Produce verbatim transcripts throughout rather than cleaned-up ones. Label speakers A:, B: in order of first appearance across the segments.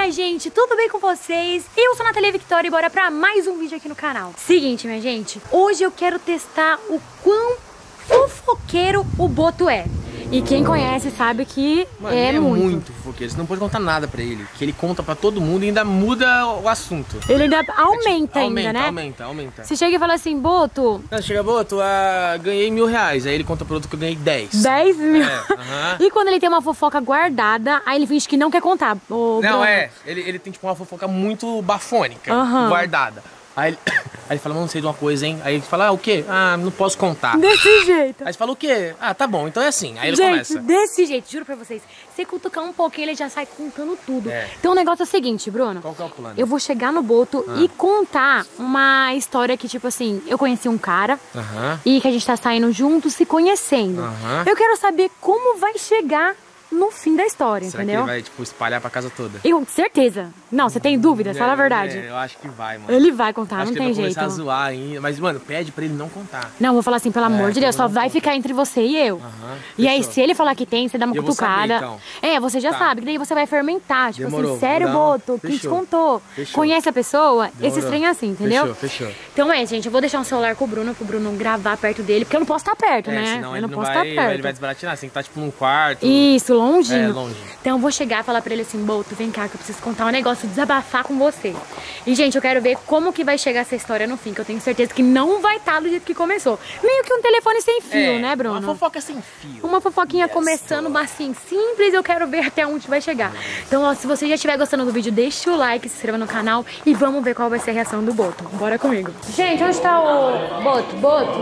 A: minha gente, tudo bem com vocês? Eu sou a Nathalie Victoria e bora pra mais um vídeo aqui no canal. Seguinte, minha gente, hoje eu quero testar o quão fofoqueiro o Boto é. E quem conhece sabe que
B: Mano,
A: é,
B: ele é
A: muito.
B: muito fofoqueiro, você não pode contar nada pra ele. Que ele conta pra todo mundo e ainda muda o assunto.
A: Ele ainda aumenta,
B: é tipo,
A: ainda,
B: aumenta,
A: né?
B: Aumenta, aumenta,
A: Você chega e fala assim, Boto...
B: Não, chega, Boto, ah, ganhei mil reais. Aí ele conta pro outro que eu ganhei dez.
A: dez mil?
B: É, uh-huh.
A: E quando ele tem uma fofoca guardada, aí ele finge que não quer contar. Ô,
B: Não,
A: Bruno.
B: é. Ele, ele tem tipo uma fofoca muito bafônica,
A: Uhum.
B: guardada. Aí ele, aí ele fala, não sei de uma coisa, hein? Aí ele fala, ah, o quê? Ah, não posso contar.
A: Desse jeito.
B: Aí você fala, o quê? Ah, tá bom, então é assim. Aí ele
A: Gente,
B: começa.
A: desse jeito, juro pra vocês. Se cutucar um pouquinho, ele já sai contando tudo.
B: É.
A: Então o negócio é o seguinte, Bruno.
B: Qual que é o plano?
A: Eu vou chegar no Boto
B: Ah.
A: e contar uma história que, tipo assim, eu conheci um cara
B: Aham.
A: e que a gente tá saindo juntos, se conhecendo.
B: Aham.
A: Eu quero saber como vai chegar no fim da história,
B: Será
A: entendeu?
B: que ele vai, tipo, espalhar pra casa toda?
A: Eu, certeza. Não, você tem dúvidas? Fala a verdade.
B: É, eu acho que vai, mano.
A: Ele vai contar,
B: Acho
A: não
B: que
A: tem
B: ele vai
A: jeito.
B: começar a zoar ainda. Mas, mano, pede pra ele não contar.
A: Não, vou falar assim, pelo amor
B: É,
A: de Deus,
B: então
A: só
B: não
A: vai
B: conta.
A: ficar entre você e eu.
B: Aham,
A: E aí,
B: fechou.
A: se ele falar que tem, você dá uma
B: Eu vou saber,
A: cutucada.
B: então.
A: É, você já
B: Tá.
A: sabe, que daí você vai fermentar. Tipo
B: Demorou,
A: assim, sério,
B: vou dar uma-
A: Boto, quem te
B: Fechou.
A: contou?
B: Fechou.
A: Conhece a pessoa? Esse
B: Demorou.
A: trem é assim, entendeu?
B: Fechou, fechou.
A: Então é, gente, eu vou deixar um celular com o Bruno, pro Bruno gravar perto dele, porque eu não posso estar perto,
B: É,
A: né?
B: senão
A: eu
B: ele
A: não
B: não
A: posso
B: vai,
A: estar perto.
B: ele vai desbaratinar. Você tem que estar, tipo, num quarto.
A: Isso, longinho.
B: É, longe.
A: Então eu vou chegar e falar pra ele assim, Boto, vem cá que eu preciso contar um negócio, desabafar com você. E, gente, eu quero ver como que vai chegar essa história no fim, que eu tenho certeza que não vai estar do jeito que começou. Meio que um telefone sem fio,
B: É,
A: né, Bruno?
B: Uma fofoca sem fio.
A: Uma fofoquinha
B: Yes,
A: começando,
B: boy.
A: mas assim, simples, eu quero ver até onde vai chegar. Então, ó, se você já estiver gostando do vídeo, deixa o like, se inscreva no canal e vamos ver qual vai ser a reação do Boto. Bora comigo. Gente, onde tá o Boto? Boto?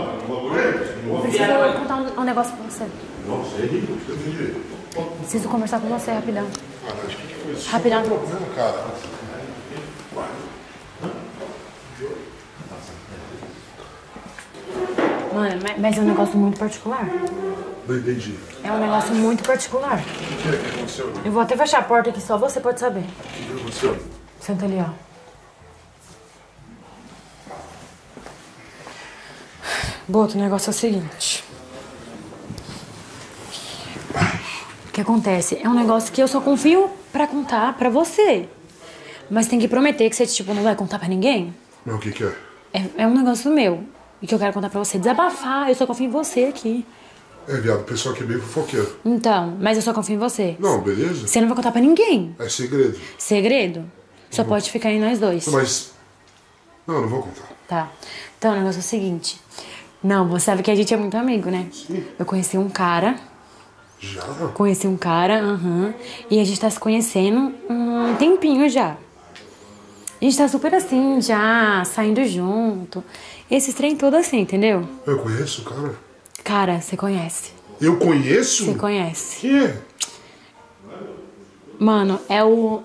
A: Eu preciso contar um, um negócio pra você.
C: Não sei, você tem direito.
A: Preciso conversar com você rapidão.
C: Ah, acho que foi isso.
A: Rapidão.
C: Problema, cara.
A: Mano, mas- mas é um negócio muito particular.
C: Não entendi.
A: É um negócio muito particular.
C: O que é que aconteceu? O
A: Eu vou até fechar a porta aqui, só você pode saber.
C: que aconteceu?
A: Senta ali, ó. Boto, o negócio é o seguinte. O que acontece? É um negócio que eu só confio pra contar pra você. Mas tem que prometer que você, tipo, não vai contar pra ninguém.
C: Mas o que que é?
A: É, é um negócio meu. E que eu quero contar pra você. Desabafar. Eu só confio em você aqui.
C: É, viado, o pessoal aqui é bem fofoqueiro.
A: Então, mas eu só confio em você.
C: Não, beleza?
A: Você não vai contar pra ninguém.
C: É segredo.
A: Segredo? Só pode ficar em nós dois.
C: Mas... Não, não vou contar.
A: Tá. Então, o negócio é o seguinte. Não, você sabe que a gente é muito amigo, né?
C: Sim.
A: Eu conheci um cara.
C: Já?
A: Conheci um cara, aham. E a gente tá se conhecendo um tempinho já. A gente tá super assim, já, saindo junto. Esse trem todo assim, entendeu?
C: Eu conheço o cara?
A: Cara, você conhece.
C: Eu conheço?
A: Você conhece.
C: Quem é?
A: Mano, é o...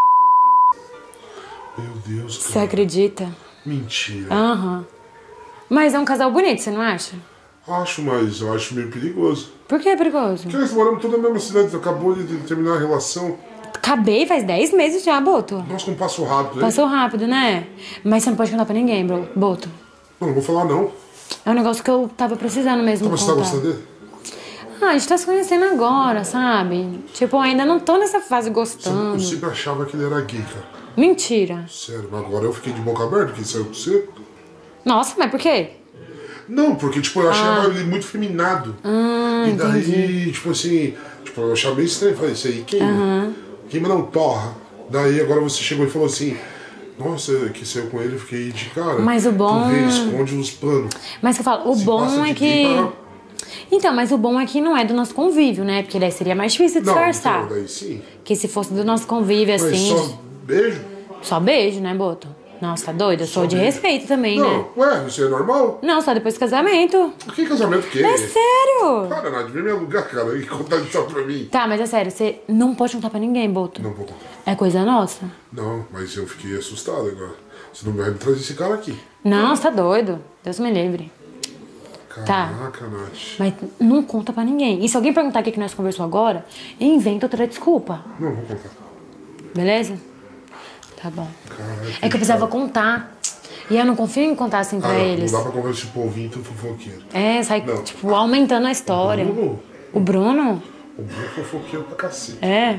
C: Meu Deus,
A: Você
C: cara.
A: acredita?
C: Mentira.
A: Aham. Mas é um casal bonito, você não acha?
C: Acho, mas eu acho meio perigoso.
A: Por que é perigoso?
C: Porque nós moramos toda na mesma cidade, acabou de terminar a relação.
A: Acabei faz dez meses já, Boto.
C: Nossa, como passou rápido, hein?
A: Passou rápido, né? Mas você não pode contar pra ninguém, bro. Boto.
C: Não, não vou falar não.
A: É um negócio que eu tava precisando mesmo
C: Tá, mas você tá
A: contar.
C: gostando dele?
A: Ah, a gente tá se conhecendo agora, sabe? Tipo, ainda não tô nessa fase
C: Eu
A: gostando.
C: sempre achava que ele era gay, cara.
A: Mentira.
C: Sério, mas agora eu fiquei de boca aberta porque ele saiu com você.
A: Nossa, mas por quê?
C: Não, porque, tipo, eu achava ele muito feminado.
A: Ah,
C: e daí,
A: entendi.
C: tipo assim, tipo, eu achava meio estranho. Falei, isso aí queima. Queima não, torra. Daí agora você chegou e falou assim, nossa, que saiu com ele, eu fiquei de cara.
A: Mas o bom-
C: Tu vê, esconde os planos.
A: Mas que eu falo, o
C: Se
A: bom
C: passa
A: é
C: de
A: que...
C: gay pra-
A: Então, mas o bom é que não é do nosso convívio, né? Porque daí seria mais difícil
C: Não,
A: disfarçar.
C: então, daí sim.
A: Que se fosse do nosso convívio,
C: Mas
A: assim...
C: só beijo?
A: Só beijo, né, Boto? Nossa, tá doido? Eu sou
C: Só
A: de
C: beijo.
A: respeito também, né?
C: Não, ué, isso é normal?
A: Não, só depois do casamento.
C: Que casamento que é?
A: É sério?
C: Para, Nath, vem me alugar, cara, e contar isso pra mim.
A: Tá, mas é sério, você não pode contar pra ninguém, Boto.
C: Não vou contar.
A: É coisa nossa.
C: Não, mas eu fiquei assustado agora. Você não vai me trazer esse cara aqui.
A: Não, você tá doido. Deus me livre. Tá.
C: Caraca, Nath.
A: Mas não conta pra ninguém. E se alguém perguntar o que que nós conversou agora, inventa outra desculpa.
C: Não, vou contar.
A: Beleza? Tá bom.
C: Caraca,
A: É que eu precisava contar. E eu não confio em contar assim pra
C: Ah, não,
A: eles.
C: não dá pra conversar com o povinho tão fofoqueiro.
A: É, sai,
C: Não.
A: tipo, aumentando a história.
C: Bruno?
A: O Bruno?
C: O Bruno é fofoqueiro pra cacete.
A: É.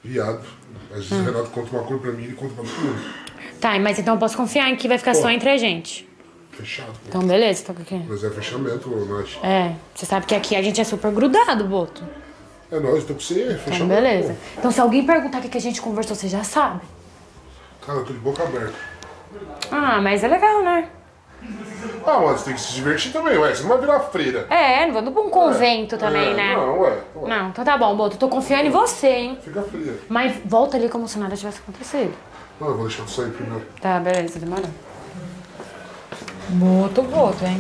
C: Viado. Às vezes o Renato conta uma coisa pra mim e ele conta uma coisa pro outro.
A: Tá, mas então eu posso confiar em que vai ficar
C: Pô.
A: só entre a gente.
C: Fechado. Pô.
A: Então beleza, tá aqui.
C: Mas é fechamento, Nath.
A: É, você sabe que aqui a gente é super grudado, Boto.
C: É nóis, tô com você, é fechamento.
A: Então beleza.
C: Pô.
A: Então se alguém perguntar o que que a gente conversou, você já sabe.
C: Cara, eu tô de boca aberta.
A: Ah, mas é legal, né?
C: Ah, mas tem que se divertir também, ué. Você não vai virar freira.
A: É, não vamos pra um convento
C: É,
A: também,
C: é,
A: né?
C: Não, ué. ué.
A: Não, então tá bom, Boto. Eu tô confiando em você, hein?
C: Fica fria.
A: Mas volta ali como se nada tivesse acontecido.
C: Não, eu vou deixar tu sair primeiro.
A: Tá, beleza, demorou. Boto, Boto, hein?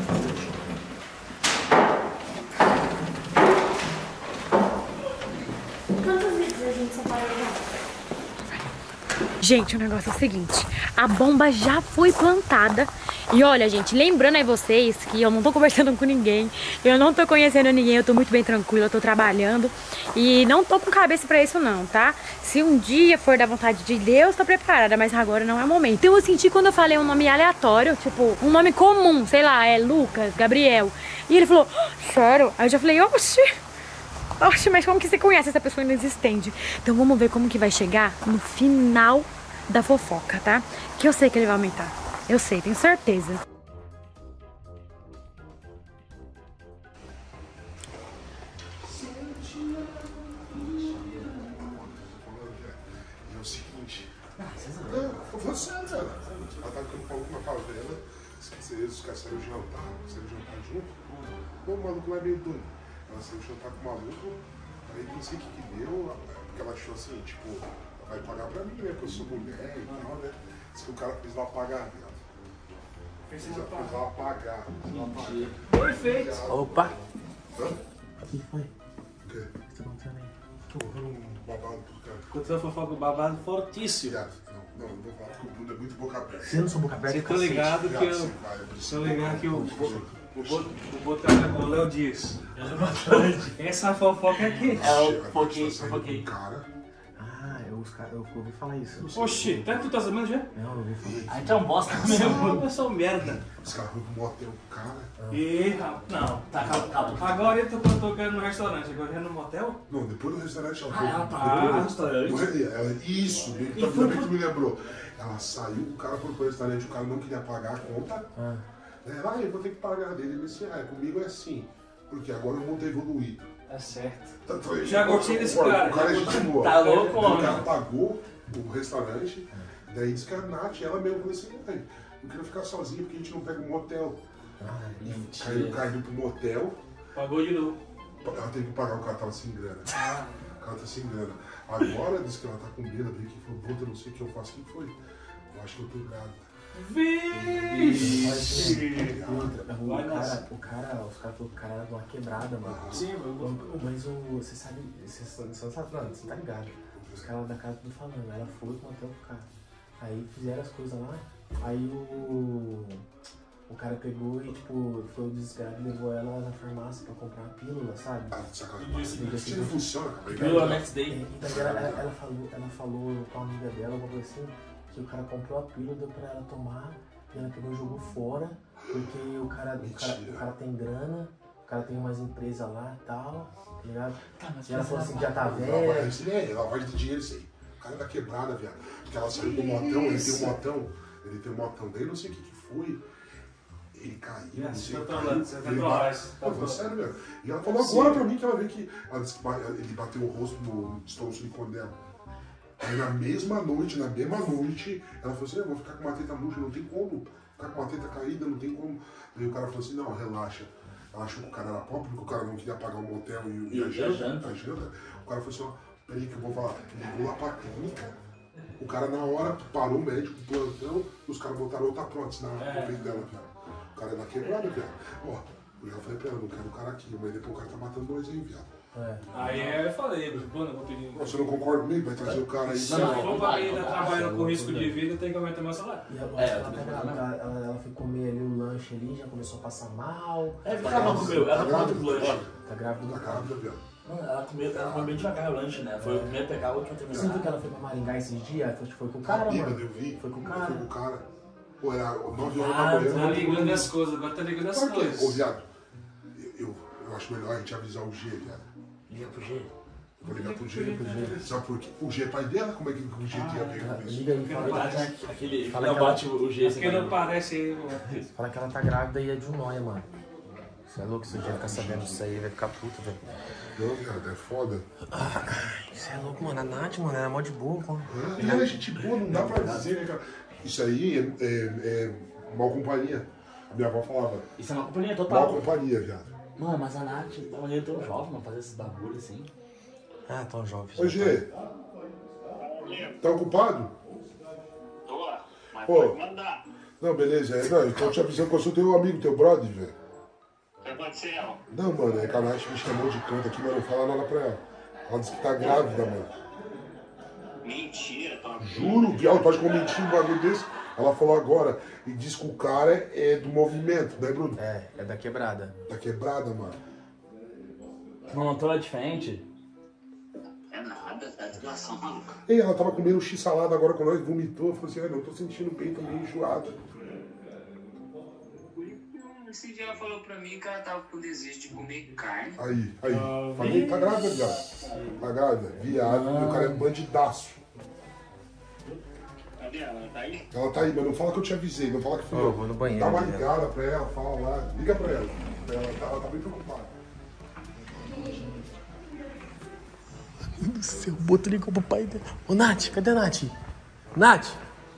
D: Quantos vídeos a gente separou já?
A: Gente, o negócio é o seguinte, a bomba já foi plantada. E olha, gente, lembrando aí vocês que eu não tô conversando com ninguém, eu não tô conhecendo ninguém, eu tô muito bem tranquila, eu tô trabalhando e não tô com cabeça pra isso não, tá? Se um dia for da vontade de Deus, tô preparada, mas agora não é o momento. Então eu senti quando eu falei um nome aleatório, tipo, um nome comum, sei lá, é Lucas, Gabriel. E ele falou, oh, sério? Aí eu já falei, oxi, oxi, mas como que você conhece essa pessoa inexistente? Então vamos ver como que vai chegar no final da fofoca, tá? Que eu sei que ele vai aumentar. Eu sei, tenho certeza.
C: É o seguinte. Não, vou sério, cara. Ela tá ficando com alguma favela. Esqueci, os caras saíram jantar. Saíram jantar junto. Pô, o maluco lá é meio doido. Ela saiu jantar com o maluco. Aí não sei o que que deu. Porque ela achou assim, tipo, vai pagar pra mim, né? Porque eu sou mulher e tal, né? Diz que o cara fez ela pagar, viado. Fez ela pagar. Fez ela pagar.
B: Perfeito. Opa.
C: Hã?
B: O que foi?
C: O quê?
B: O que tá acontecendo aí?
C: Tô ouvindo um babado do cara.
B: Aconteceu uma fofoca, um babado fortíssimo.
C: Viado, não, não, não vou falar porque o Bruno é muito boca aberta.
B: Você não sou boca aberta?
E: Você tá ligado que
C: Viado,
E: eu.
C: você vai, eu preciso
E: Tô ligado que o.
C: boca aberta.
E: O Boto o Boto trabalha com o Léo Dias. Essa fofoca aqui.
B: É, eu
C: Chega,
B: foquei,
C: tá saindo
B: foquei.
C: com o cara.
B: Ah, eu, os cara, eu ouvi falar isso.
E: Oxi, tá tu tá sabendo já?
B: Não, eu ouvi falar isso.
F: A gente é um bosta
E: Ah,
F: mesmo.
E: eu sou merda.
C: Os caras vão pro motel com o cara.
E: E. Não,
F: Tá, calma, calma.
E: agora eu tô tocando no restaurante, agora já no motel?
C: Não, depois do restaurante ela
F: Ah, ela
C: foi.
F: tá no
C: depois-
F: restaurante.
C: Ela- ela- Isso, bem,
F: E
C: tá,
F: foi
C: ainda bem que
F: por-
C: tu me lembrou. Ela saiu, o cara foi pro restaurante, o cara não queria pagar a conta.
B: Ah.
C: Ela, ah, eu vou ter que pagar dele. Ele disse, ah, comigo é assim. Porque agora o mundo é evoluído.
E: Tá certo.
C: Tanto é que-
E: Já gostei desse
C: o-
E: cara,
C: O cara é
E: já
C: gente
E: gostei.
C: boa.
F: Tá louco,
C: Daí
F: homem.
C: O cara pagou o restaurante, daí disse que a Nath, ela mesmo, falou assim, "Ai, eu quero ficar sozinha porque a gente não pega um motel."
B: Ah,
C: Caiu, caiu pro motel,
E: Pagou de novo.
C: ela teve que pagar, o cara tava sem grana. O cara tá sem grana. Agora disse que ela tá com medo, veio aqui e falou, "Puta, eu não sei o que eu faço." O que foi? Eu acho que eu tô grávida.
E: Vixe!
B: O
E: Vai nessa.
B: cara, o cara, os caras falaram que o cara era de uma quebrada, mano.
E: Sim, eu
B: Mas o, você sabe, você, você não sabe, não, você tá ligado. Os caras da casa tudo falando, ela foi com o hotel pro cara. Aí fizeram as coisas lá, aí o. O cara pegou e, tipo, foi o desgraçado e levou ela na farmácia pra comprar uma pílula, sabe?
C: Ah, sacanagem. Isso não funciona, cara.
F: Pílula
C: Vai
F: next day.
B: É, então ela, ela, ela falou, ela falou com a amiga dela, alguma coisa assim, que o cara comprou a pílula, deu pra ela tomar, e ela pegou e jogou fora, porque o cara, o cara, o cara tem grana, o cara tem umas empresas lá e tal, tá ligado?
F: Tá, mas
B: E ela falou assim que já tá
C: Lavagem,
B: velha.
C: isso é lavagem de dinheiro, isso aí. O cara é da quebrada, viado. Porque ela saiu do motão, ele tem um motão, ele tem um motão dele, não sei o que que foi. Ele caiu, não
E: Você
C: sei,
E: tá
C: caiu.
E: trolando, você tá
C: ele
E: trolando,
C: ba-
E: você tá
C: Pô, falou
E: trolando.
C: sério, velho. E ela falou agora pra mim que ela viu que ela disse que ba- ele bateu o rosto no estômago silicone dela. Aí na mesma noite, na mesma noite, ela falou assim, eu vou ficar com uma teta murcha, não tem como. Ficar com uma teta caída, não tem como. Aí o cara falou assim, não, relaxa. Ela achou que o cara era pobre, porque o cara não queria pagar o motel e, o-
F: E
C: a
F: a
C: janta,
F: janta.
C: a janta. O cara falou assim, ó, peraí que eu vou falar. Ele ligou lá pra clínica. O cara na hora parou o médico, plantão, e os caras botaram outra prótese na
E: É.
C: no peito dela, viado. O cara é da quebrada, viado. Ó, eu já falei pra ela, não quero o cara aqui, mas depois o cara tá matando nós aí, viado.
B: É.
E: Aí eu falei, mano, eu vou pedir.
C: Você não concorda comigo? Vai trazer o cara aí.
E: Se
F: Não,
E: eu
F: não,
E: for pra
F: não,
E: mim
F: não,
E: trabalhando
B: não,
E: com
B: não,
E: risco
B: não.
E: de vida, tem que aumentar meu salário.
B: E ela,
F: É,
B: ela,
F: eu tô
B: ela, ela, ela, ela foi comer ali o lanche ali, já começou a passar mal,
F: É, porque ela não comeu, ela comeu muito lanche.
B: tá grávida
C: Tá
B: do cara.
C: grávida, viado.
F: Não, ela comeu, ela comeu bem devagar o lanche, né? Foi o primeiro pegar, o último
B: Você não
F: terminar.
B: viu que ela foi pra Maringá esses dias? Foi, foi com o
C: Cara,
B: cara,
C: bêbado,
B: mano?
C: eu vi.
B: Foi com o
C: Foi
B: cara.
C: com o cara. Pô, era nove horas
F: Ah,
C: da manhã.
E: Tá
C: não-
E: ligando as coisas, agora tá ligando as
C: Sabe o quê? Ô,
E: coisas.
C: viado, eu, eu, eu acho melhor a gente avisar o G, viado.
F: Liga pro G.
C: Vou ligar pro G. Sabe por quê? O G é pai dela? Como é que o G tinha a ver com isso?
B: Liga aí, fala,
F: Verdade, aquele.
B: Fala
F: Não
B: que ela-
F: bate o G.
E: Porque não parece.
B: fala que ela tá grávida e é de um nóia, mano. Você é louco? Se o G ficar sabendo disso aí, vai ficar puto, velho.
C: Não, viado, é foda.
B: Você é louco, mano. A Nath, mano, ela é mó de boa, mano.
C: E ela é gente boa, não dá pra dizer, né, cara? Isso aí é, é, é mal companhia. A minha avó falava.
F: Isso é uma companhia
C: Mal
F: total.
C: companhia, viado.
F: Mano, mas a Nath tá olhando tão jovem, mano, fazer esses bagulhos assim.
B: Ah, tão jovem.
C: Ô, G. Tá ocupado?
G: Tô, mas
C: Pô.
G: pode mandar.
C: Não, beleza. É, não, então te avisando que eu sou teu amigo, teu brother, velho.
G: O que aconteceu?
C: Não, mano, é que a Nath me chamou de canto aqui, mas não fala nada pra ela. Ela disse que tá grávida, mano.
G: Mentira, tô...
C: Juro, viado, pode comentar um bagulho desse. Ela falou agora e diz que o cara é do movimento, né, Bruno?
B: É, é da quebrada.
C: Da quebrada, mano.
F: Não, tô é diferente.
G: É nada, tá situação maluca.
C: E ela tava comendo x-salada agora com nós, vomitou. Falou assim, ah, não, tô sentindo o peito meio enjoado.
G: Esse dia ela falou pra mim que ela tava com desejo de comer carne.
C: Aí, aí. Falei, tá grávida, viado. Tá grávida, viado. E o cara é bandidaço.
G: Cadê ela? Ela tá aí?
C: Ela tá aí, mas não fala que eu te avisei, não fala que fui
B: Ô,
C: eu.
B: vou no banheiro,
C: Dá uma
B: né?
C: ligada pra ela, fala lá. Liga pra ela. Ela tá, ela tá bem preocupada.
B: Meu Deus do céu, o Boto ligou pro pai dela. Ô, Nath, cadê a Nath? Nath!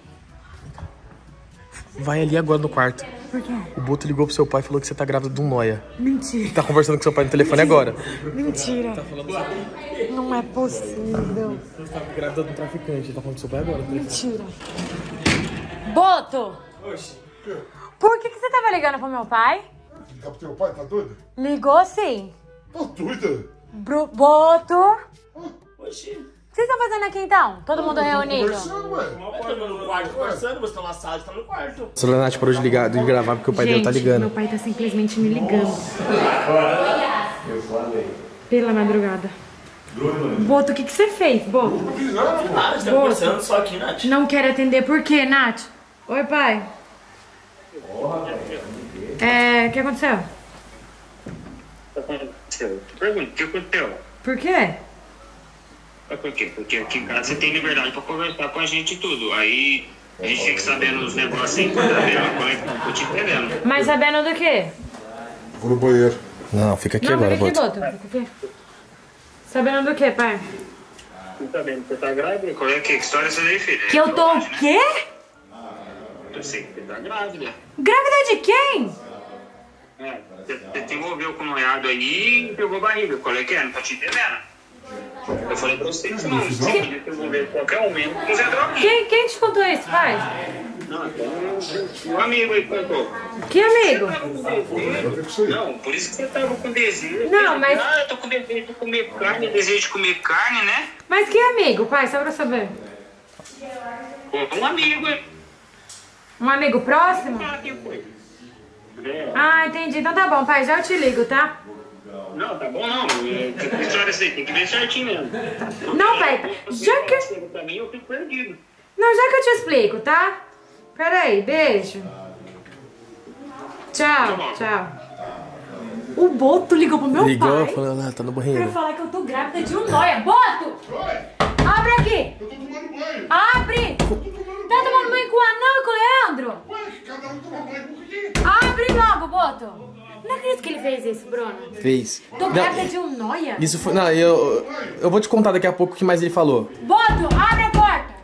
B: Vai ali agora no quarto.
A: Por quê?
B: O Boto ligou pro seu pai e falou que você tá grávida de um nóia.
A: Mentira.
B: Tá conversando com seu pai no telefone agora.
A: Mentira. Não é possível.
B: Você tá grávida de um traficante, tá falando com seu pai agora.
A: Mentira. Boto!
E: Oxi.
A: Por que, que você tava ligando pro meu pai?
C: Ligar pro teu pai, tá doida?
A: Ligou sim.
C: Tá doida?
A: Bro Boto!
F: Oxi.
A: O que vocês estão fazendo aqui então? Todo mundo reunido?
C: Conversando, ué.
F: Eu tô no quarto conversando, você tá na sala, você tá no quarto.
B: O celular da Nath parou de, ligar, de gravar porque o pai dele tá ligando.
A: Meu pai tá simplesmente me ligando. Pela madrugada. Boto, o que, que você fez, Boto?
F: Nada, você tá conversando só aqui, Nath.
A: Não quero atender, por quê, Nath? Oi, pai. É, o que aconteceu?
G: O que aconteceu? Pergunta, o que aconteceu?
A: Por quê?
G: Mas por quê? Porque aqui em casa você tem liberdade pra conversar com a gente e tudo. Aí a gente fica sabendo os negócios aí, tá vendo? Como é que eu tô te entendendo?
A: Mas sabendo do quê?
C: Vou no banheiro.
B: Não, fica aqui
A: Não,
B: agora,
A: fica aqui,
B: Boto.
A: Boto. Fica aqui. Sabendo do quê, pai?
G: Você tá vendo? Você tá grávida? Qual é que, que história é essa daí, filha?
A: Que eu tô o quê?
G: Eu sei que você tá grávida.
A: Grávida de quem?
G: É, você, você se envolveu com o noiado aí e pegou barriga. Qual é que é? Não tá te entendendo? Eu falei pra você que não, você podia se envolver em qualquer momento com o Zé Droguinha.
A: Quem, quem te contou isso, pai?
G: Não, então um amigo aí contou.
A: Que amigo?
C: Eu tenho que sair.
G: Não, por isso que você tava com desejo.
A: Não, mas-
G: Ah, eu tô com desejo de comer carne, desejo de comer carne, né?
A: Mas que amigo, pai? Só pra saber.
G: Pô, um amigo aí.
A: Um amigo próximo?
G: Ah, quem foi? É.
A: Ah, entendi. Então tá bom, pai. Já eu te ligo, tá?
G: Não, tá bom não. É, Que história é essa aí? Tem que ver certinho mesmo.
A: Não, pai. Já que...
G: Pra mim, eu fico perdido.
A: Não, já que eu te explico, tá? Pera aí, beijo. Tchau, tchau. O Boto ligou pro meu
B: Ligou,
A: pai
B: falou, lá, tá no
A: pra
B: banheiro.
A: falar que eu tô grávida de um nóia. Boto! Abre aqui!
C: Eu tô tomando banho.
A: Abre! Tá tomando banho com o Anão e com o Leandro?
C: Ué, cada um toma banho com o quê?
A: Abre logo, Boto! Não acredito que ele fez isso, Bruno.
B: Fez.
A: Tô grávida
B: Não,
A: de um nóia?
B: isso foi. Não, eu. Eu vou te contar daqui a pouco o que mais ele falou.
A: Boto, abre a porta!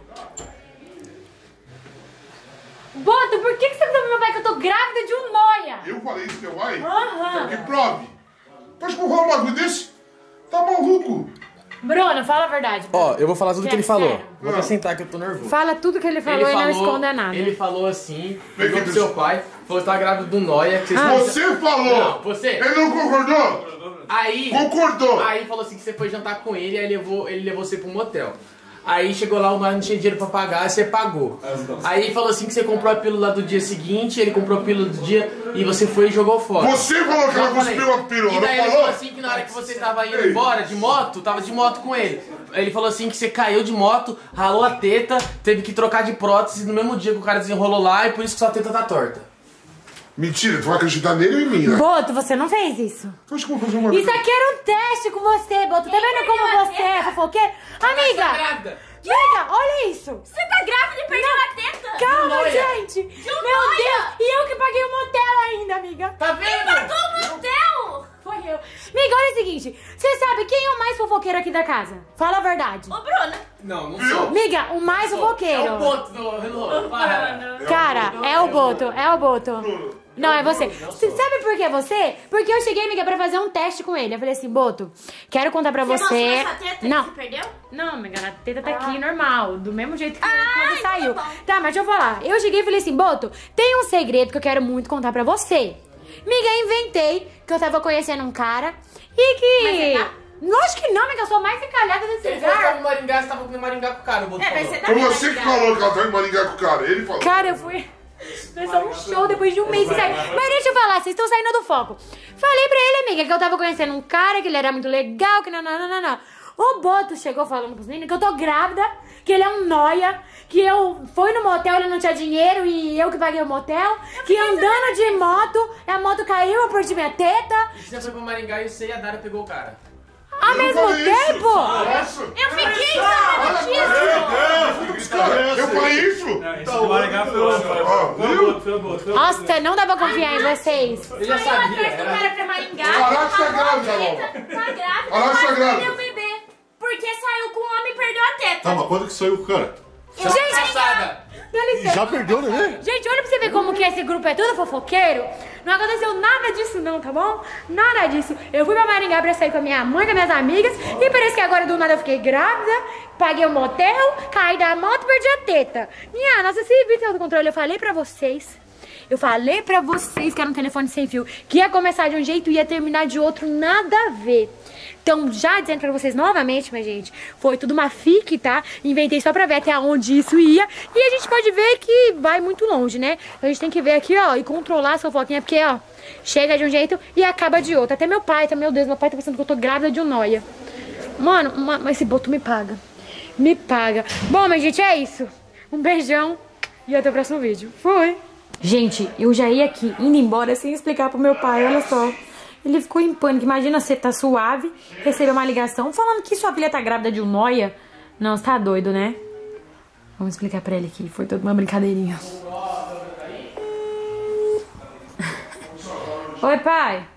A: Boto, por que que você falou pro meu pai que eu tô grávida de um nóia?
C: Eu falei isso, teu pai?
A: Aham.
C: Que prove. Pode falar um bagulho desse? Tá maluco?
A: Bruno, fala a verdade.
B: Ó, eu vou falar tudo que ele falou.
A: Sério?
B: Vou até sentar que eu tô nervoso.
A: Fala tudo que ele falou e não esconda nada.
B: Ele falou assim,
C: Vem
B: ligou
C: aqui,
B: pro seu pai, falou que tava grávida do nóia. Que vocês
A: Ah.
C: Você falou.
B: Não, você.
C: Ele não concordou?
B: Aí.
C: Concordou.
B: Aí falou assim que você foi jantar com ele, aí levou, ele levou você pro motel. Aí chegou lá, o Mário não tinha dinheiro pra pagar, aí você pagou. Aí falou assim que você comprou a pílula do dia seguinte, ele comprou a pílula do dia e você foi e jogou fora.
C: Você falou que ela
B: Eu falei.
C: cuspiu a pílula,
B: E daí
C: não
B: ele
C: falou?
B: falou assim que na hora que você tava indo embora de moto, tava de moto com ele. Ele falou assim que você caiu de moto, ralou a teta, teve que trocar de prótese no mesmo dia que o cara desenrolou lá e por isso que sua teta tá torta.
C: Mentira, tu vai acreditar nele ou em mim, né?
A: Boto, você não fez isso.
C: Tu acha que eu vou fazer uma...
A: Isso aqui era um teste com você, Boto. Tá vendo como você é fofoqueiro? Amiga!
B: grávida.
A: Amiga, olha isso.
H: Você tá grávida e perdeu a teta?
A: Calma,
B: Noia.
A: gente. Meu Deus. E eu que paguei o motel ainda, amiga.
B: Tá vendo?
H: Pagou o motel!
A: Foi eu. Amiga, olha o seguinte. Você sabe quem é o mais fofoqueiro aqui da casa? Fala a verdade.
H: Ô, Bruna.
B: Não, não sou.
A: Amiga, o mais fofoqueiro.
B: É o boto do Hello. Para.
A: Cara, é o Boto, é o Boto. Não, é você. C- Sabe por que é você? Porque eu cheguei, amiga, pra fazer um teste com ele. Eu falei assim, Boto, quero contar pra
H: Você
A: você...
H: mostrou sua teta
A: Não.
H: que você perdeu?
A: Não, amiga, a teta tá aqui, normal. Do mesmo jeito que
H: Ah,
A: quando
H: então
A: saiu.
H: tá bom.
A: Tá, mas deixa eu falar. Eu cheguei e falei assim, Boto, tem um segredo que eu quero muito contar pra você. Amiga, inventei que eu tava conhecendo um cara e que...
H: Mas você tá?
A: Lógico que não, amiga, eu sou mais encalhada desse
B: Ele falou que tava
A: lugar.
B: em Maringá, você tava com Maringá com o cara, o boto
H: É, mas
B: falou.
H: você tá
C: Foi
H: vendo,
C: você que
H: amiga?
C: falou que ela tá em Maringá com o cara. Ele falou.
A: Cara, eu fui... Foi só um show depois de um mês. Mas deixa eu falar, vocês estão saindo do foco. Falei pra ele, amiga, que eu tava conhecendo um cara, que ele era muito legal, que não, não, não, não, não. O Boto chegou falando pros meninos que eu tô grávida, que ele é um noia, que eu fui no motel, ele não tinha dinheiro e eu que paguei o motel, que andando de moto, a moto caiu, eu perdi minha teta.
B: E você foi pra Maringá e você e a Dara pegou o cara.
A: Ao
C: Eu
A: mesmo
C: falei isso.
A: tempo?
C: Nossa.
H: Eu fiquei sabendo disso!
C: Cara, eu falei isso?
E: Esse do Maringá foi o outro. Foi o outro, foi o outro.
A: Nossa, não dá pra confiar em vocês.
B: Eu já
H: Saiu
B: sabia.
H: atrás do
B: Era...
H: cara pra Maringá.
C: Caraca, tá
H: pagou a
C: grávida,
H: teta,
C: Lola.
H: Tá grávida,
C: Caraca,
H: mas
C: tá grávida.
H: perdeu o bebê. Porque saiu com o homem e perdeu a teta.
I: Tá, mas quando que saiu o cara?
A: Gente,
B: Passada.
A: dá licença.
I: Já perdeu, né?
A: Gente, olha pra você ver como que esse grupo é tudo fofoqueiro. Não aconteceu nada disso não, tá bom? Nada disso. Eu fui pra Maringá pra sair com a minha mãe, com as minhas amigas. E parece que agora do nada eu fiquei grávida. Paguei o motel, caí da moto e perdi a teta. Minha nossa, esse vídeo do controle, eu falei pra vocês. Eu falei pra vocês que era um telefone sem fio. Que ia começar de um jeito e ia terminar de outro. Nada a ver. Então, já dizendo pra vocês novamente, minha gente, foi tudo uma fique, tá? Inventei só pra ver até onde isso ia. E a gente pode ver que vai muito longe, né? A gente tem que ver aqui, ó, e controlar essa fofoquinha, porque, ó, chega de um jeito e acaba de outro. Até meu pai, tá? Meu Deus, meu pai tá pensando que eu tô grávida de um noia. Mano, uma, mas esse Boto me paga. Me paga. Bom, minha gente, é isso. Um beijão e até o próximo vídeo. Fui! Gente, eu já ia aqui, indo embora, sem explicar pro meu pai, olha só. Ele ficou em pânico. Imagina você tá suave, receber uma ligação falando que sua filha tá grávida de um noia. Não, você tá doido, né? Vamos explicar pra ele aqui. Foi toda uma brincadeirinha. Oi, pai.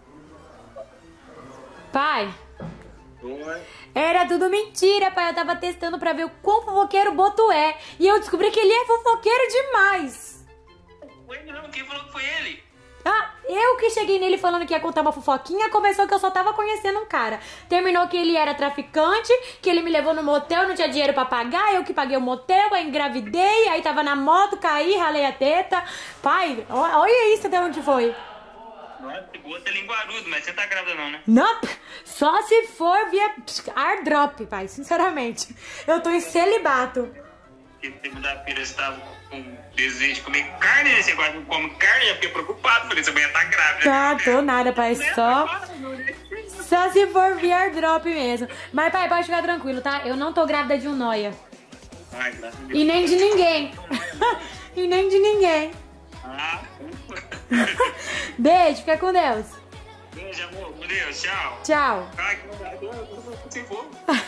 A: Pai.
G: Oi.
A: Era tudo mentira, pai. Eu tava testando pra ver o quão fofoqueiro o Boto é. E eu descobri que ele é fofoqueiro demais.
G: Foi não, quem falou que foi ele?
A: Ah, eu que cheguei nele falando que ia contar uma fofoquinha. Começou que eu só tava conhecendo um cara. Terminou que ele era traficante, que ele me levou no motel, não tinha dinheiro pra pagar. Eu que paguei o motel, aí engravidei. Aí tava na moto, caí, ralei a teta. Pai, ó- olha isso até onde foi.
G: Nossa, o outro é linguarudo, mas você tá grávida não, né?
A: Não, só se for via airdrop, pai, sinceramente. Eu tô em celibato.
G: Porque segunda-feira você tava com desejo de comer carne, né? Você agora não come carne, eu fiquei preocupado. Falei, essa mulher tá grávida.
A: Tá, tô nada, pai, só... Só se for via airdrop mesmo. Mas, pai, pode ficar tranquilo, tá? Eu não tô grávida de um noia.
G: Ai, graças a Deus.
A: E nem de ninguém. E nem de ninguém.
G: Ah,
A: Beijo, fica com Deus.
G: beijo, amor. Com Deus, tchau.
A: Tchau.
G: Ai, que se for.